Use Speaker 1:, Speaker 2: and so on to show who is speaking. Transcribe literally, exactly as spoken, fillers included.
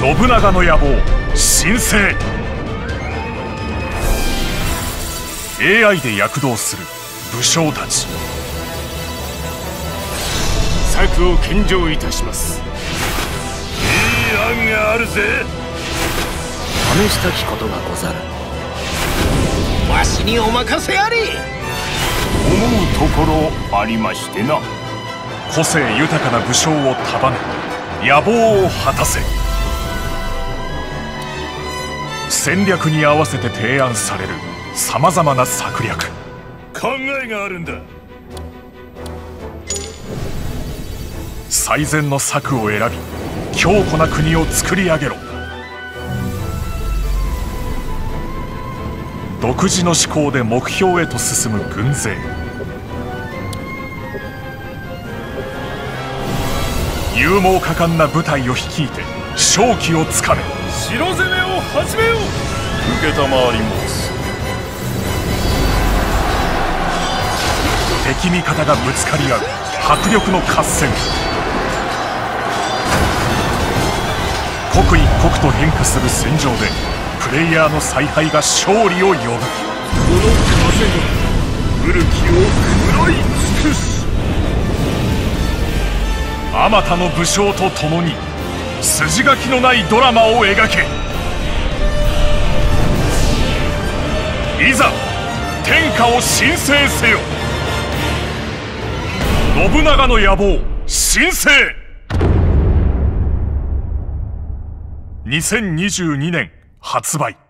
Speaker 1: 信長の野望新生。 エーアイ で躍動する武将たち。
Speaker 2: 策を献上いたします。
Speaker 3: いい案があるぜ。
Speaker 4: 試したきことがござる。
Speaker 2: わしにお任せあれ。
Speaker 3: 思うところありましてな。
Speaker 1: 個性豊かな武将を束ね野望を果たせ。戦略に合わせて提案されるさまざまな策略。
Speaker 3: 考えがあるんだ。
Speaker 1: 最善の策を選び強固な国を作り上げろ。独自の思考で目標へと進む軍勢。勇猛果敢な部隊を率いて勝機をつかめ。
Speaker 3: 城攻めを始めよう。承ります。
Speaker 1: 敵味方がぶつかり合う迫力の合戦。刻一刻と変化する戦場でプレイヤーの采配が勝利を呼ぶ。この風が
Speaker 3: 古きを食らい尽くす。
Speaker 1: あまたの武将と共に筋書きのないドラマを描け。いざ天下を新生せよ。信長の野望新生。にせんにじゅうにねん発売。